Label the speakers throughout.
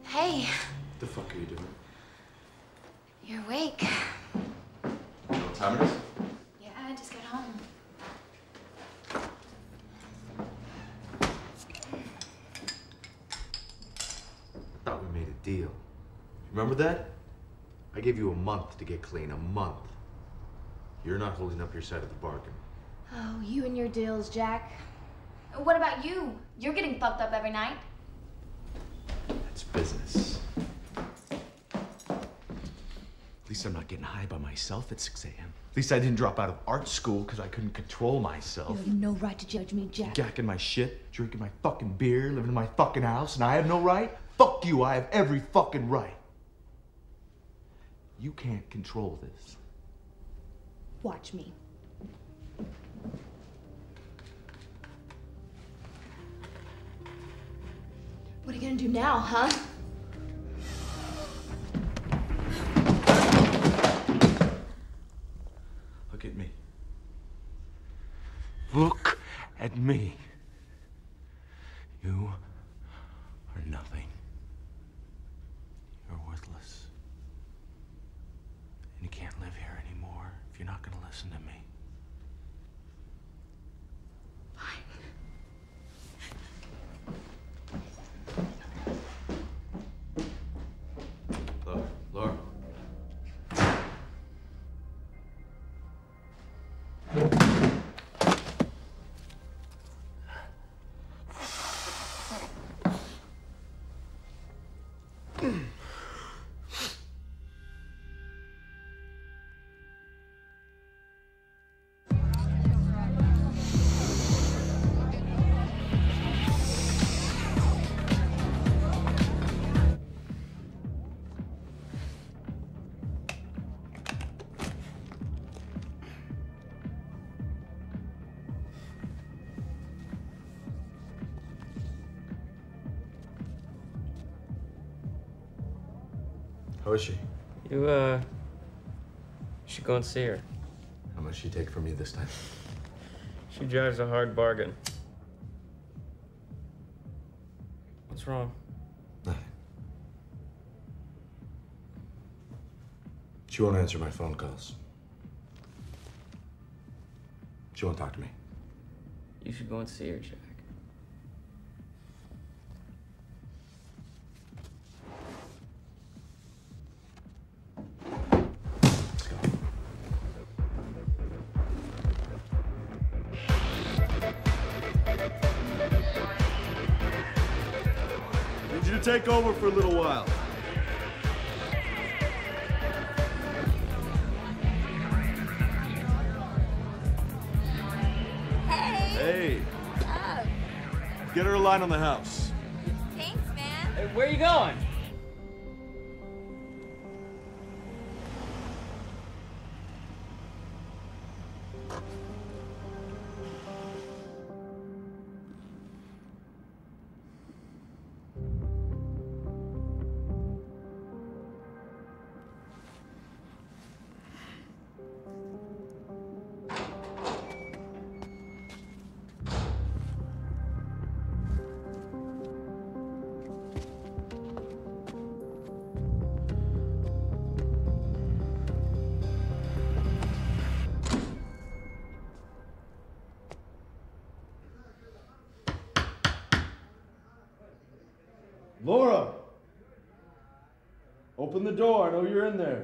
Speaker 1: Hey.
Speaker 2: What the fuck are you doing?
Speaker 1: You're awake.
Speaker 2: You know what time it is?
Speaker 1: Yeah, I just got home.
Speaker 2: I thought we made a deal. Remember that? I gave you a month to get clean, a month. You're not holding up your side of the bargain.
Speaker 1: Oh, you and your deals, Jack. What about you? You're getting fucked up every night.
Speaker 2: That's business. At least I'm not getting high by myself at 6 a.m. At least I didn't drop out of art school because I couldn't control myself.
Speaker 1: You have no right to judge me, Jack.
Speaker 2: Gacking my shit, drinking my fucking beer, living in my fucking house, and I have no right? Fuck you, I have every fucking right. You can't control this.
Speaker 1: Watch me. What are you gonna do now, huh?
Speaker 2: Look at me. Look at me. You are nothing. You're worthless. And you can't live here anymore if you're not gonna listen to me. Laura. How is she?
Speaker 3: You should go and see her.
Speaker 2: How much she take from me this time?
Speaker 3: She drives a hard bargain. What's wrong?
Speaker 2: Nothing. She won't answer my phone calls. She won't talk to me.
Speaker 3: You should go and see her, Jack.
Speaker 4: Take over for a little while. Hey.
Speaker 5: What's up?
Speaker 4: Get her a line on the house.
Speaker 5: Thanks, man.
Speaker 3: Hey, where are you going?
Speaker 4: Laura! Open the door, I know you're in there.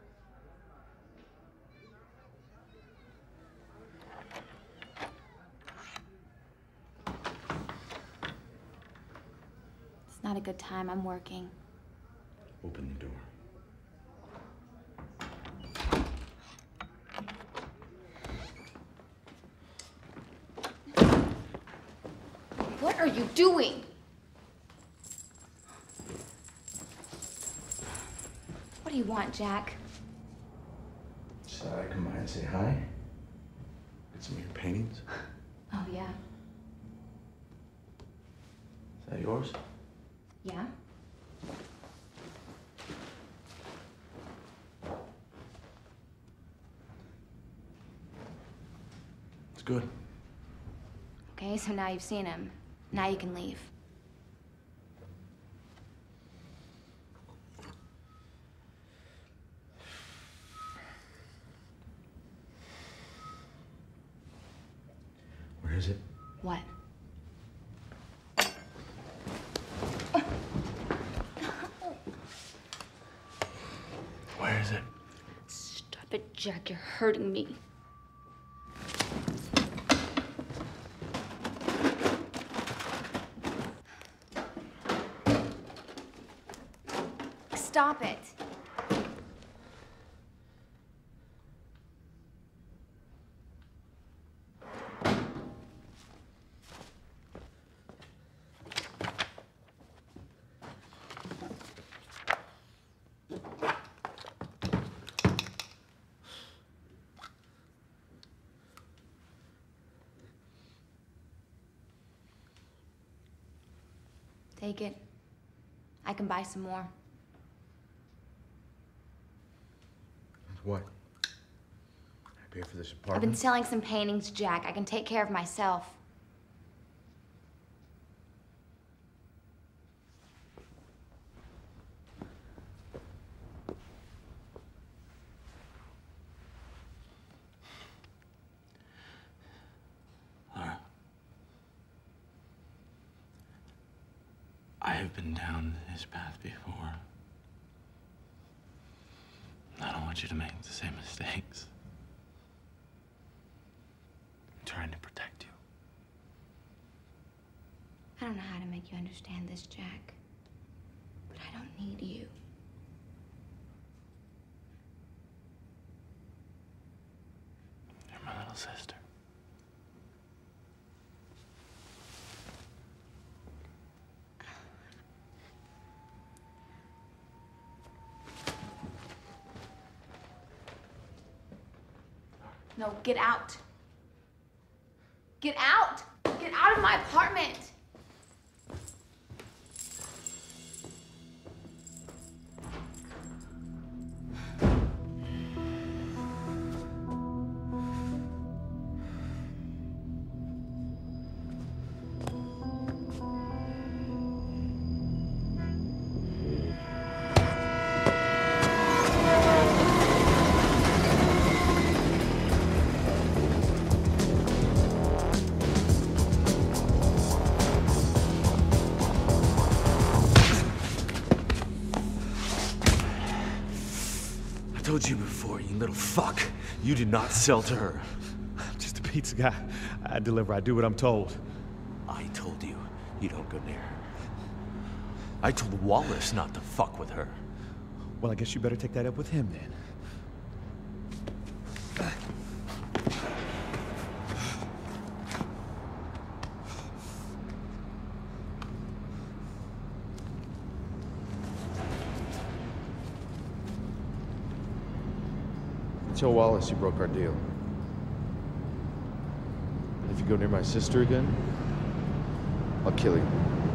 Speaker 1: It's not a good time. I'm working.
Speaker 2: Open the door.
Speaker 1: What are you doing? What do you want, Jack?
Speaker 2: So I come by and say hi? Get some of your paintings?
Speaker 1: Oh, yeah.
Speaker 2: Is that yours?
Speaker 1: Yeah?
Speaker 2: It's good.
Speaker 1: Okay, so now you've seen him. Now you can leave.
Speaker 2: is it?
Speaker 1: What?
Speaker 2: Where is it?
Speaker 1: Stop it, Jack. You're hurting me. Stop it. Take it. I can buy some more.
Speaker 2: What? I pay for this apartment?
Speaker 1: I've been selling some paintings, Jack. I can take care of myself.
Speaker 6: Laura, I have been down this path before. I don't want you to make the same mistakes. I'm trying to protect you.
Speaker 1: I don't know how to make you understand this, Jack. But I don't need you.
Speaker 6: You're my little sister.
Speaker 1: No, get out. Get out! Get out of my apartment!
Speaker 4: I told you before, you little fuck. You did not sell to her.
Speaker 7: I'm just a pizza guy. I deliver. I do what I'm told.
Speaker 4: I told you, you don't go near her. I told Wallace not to fuck with her.
Speaker 7: Well, I guess you better take that up with him then.
Speaker 2: Tell Wallace you broke our deal. If you go near my sister again, I'll kill you.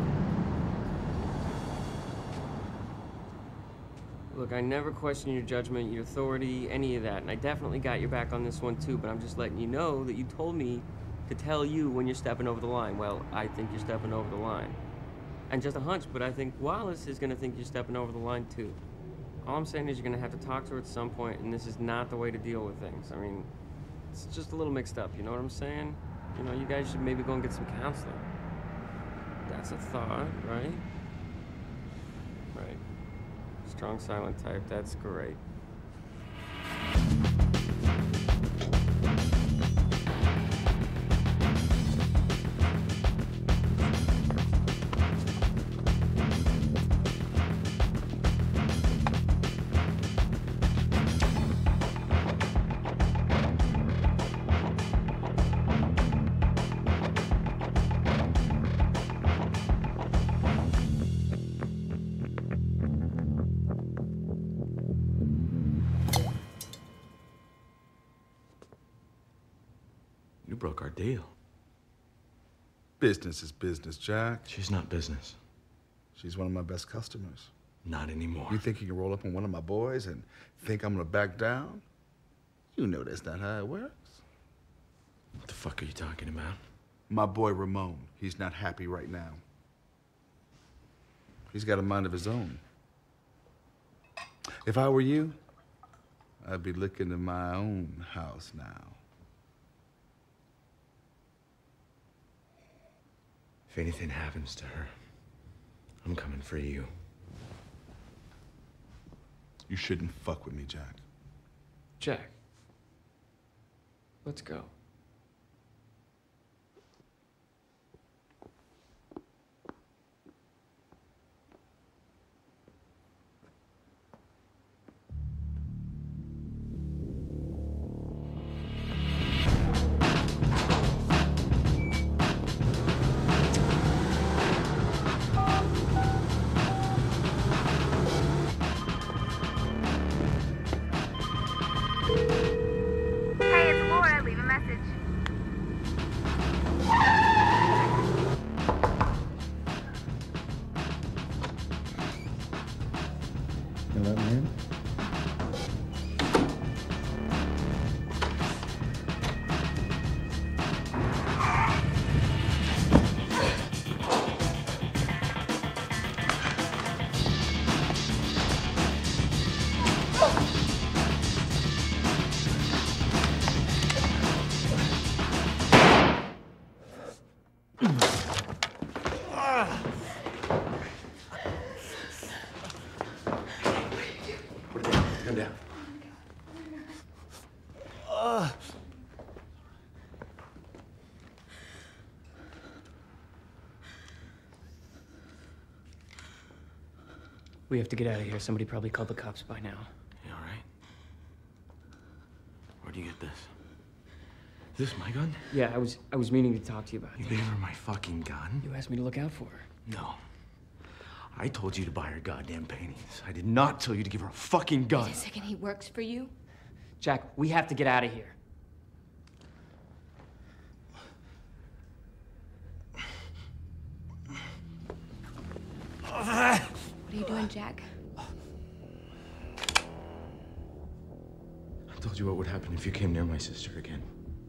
Speaker 3: Look, I never questioned your judgment, your authority, any of that, and I definitely got your back on this one too, but I'm just letting you know that you told me to tell you when you're stepping over the line. Well, I think you're stepping over the line. And just a hunch, but I think Wallace is gonna think you're stepping over the line too. All I'm saying is you're gonna have to talk to her at some point, and this is not the way to deal with things. I mean, it's just a little mixed up, you know what I'm saying? You know, you guys should maybe go and get some counseling. That's a thought, right? Right. Strong silent type, that's great.
Speaker 6: You broke our deal.
Speaker 8: Business is business, Jack.
Speaker 6: She's not business.
Speaker 8: She's one of my best customers.
Speaker 6: Not anymore.
Speaker 8: You think you can roll up on one of my boys and think I'm gonna back down? You know that's not how it works.
Speaker 6: What the fuck are you talking about?
Speaker 8: My boy Ramon, he's not happy right now. He's got a mind of his own. If I were you, I'd be looking in my own house now.
Speaker 6: If anything happens to her, I'm coming for you.
Speaker 8: You shouldn't fuck with me, Jack.
Speaker 3: Jack, let's go.
Speaker 7: You let me in?
Speaker 6: Come down.
Speaker 3: We have to get out of here. Somebody probably called the cops by now.
Speaker 6: You all right? Where'd you get this? Is this my gun?
Speaker 3: Yeah, I was meaning to talk to you about
Speaker 6: You
Speaker 3: it.
Speaker 6: gave her my fucking gun?
Speaker 3: You asked me to look out for her.
Speaker 6: No. I told you to buy her goddamn paintings. I did not tell you to give her a fucking gun.
Speaker 1: Wait a second, he works for you?
Speaker 3: Jack, we have to get out of here.
Speaker 1: What are you doing, Jack?
Speaker 6: I told you what would happen if you came near my sister again.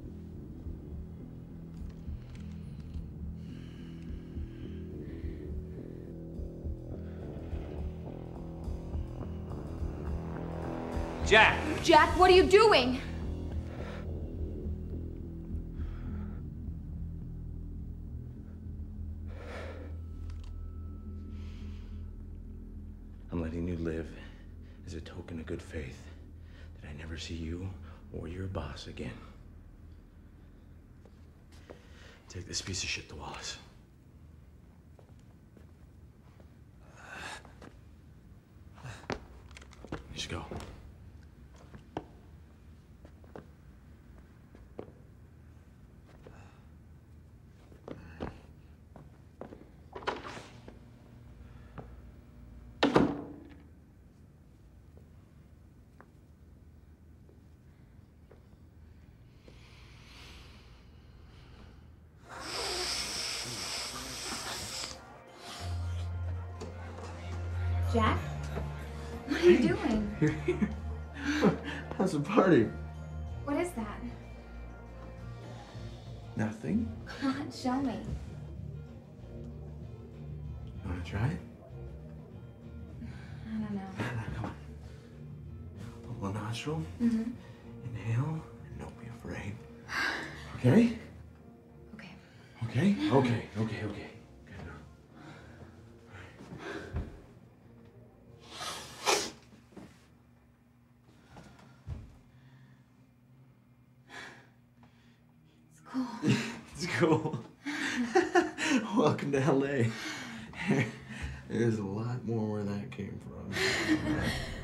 Speaker 3: Jack!
Speaker 1: Jack, what are you doing?
Speaker 6: I'm letting you live as a token of good faith that I never see you or your boss again. Take this piece of shit to Wallace. You should go.
Speaker 1: Jack? What are you doing?
Speaker 6: You're here. How's the party?
Speaker 1: What is that?
Speaker 6: Nothing.
Speaker 1: Come on, show me.
Speaker 6: You wanna try it?
Speaker 1: I don't know.
Speaker 6: Come on. Pull a nostril.
Speaker 1: Mm-hmm.
Speaker 6: Inhale, and don't be afraid. Okay?
Speaker 1: Okay.
Speaker 6: Okay? Okay, okay, okay. Good girl.
Speaker 1: It's cool.
Speaker 6: It's cool. Welcome to LA. There's a lot more where that came from.